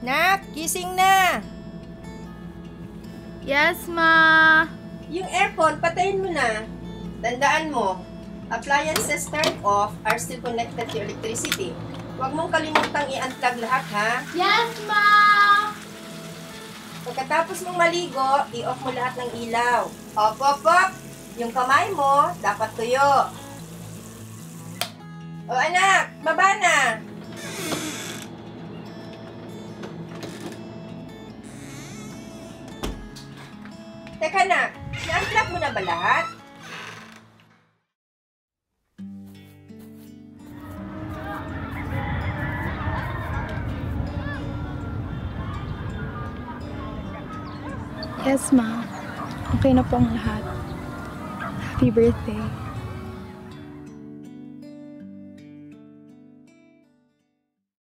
Nak, gising na! Yes, Ma! Yung aircon, patayin mo na. Tandaan mo, appliances turned off are still connected to electricity. Huwag mong kalimutang i-unplug lahat, ha? Yes, Ma! Pagkatapos mong maligo, i-off mo lahat ng ilaw. Op, op, op! Yung kamay mo, dapat tuyo. O anak, baba na! Teka na, na-unplug mo na ba lahat? Yes, Ma. Okay na po ang lahat. Happy birthday.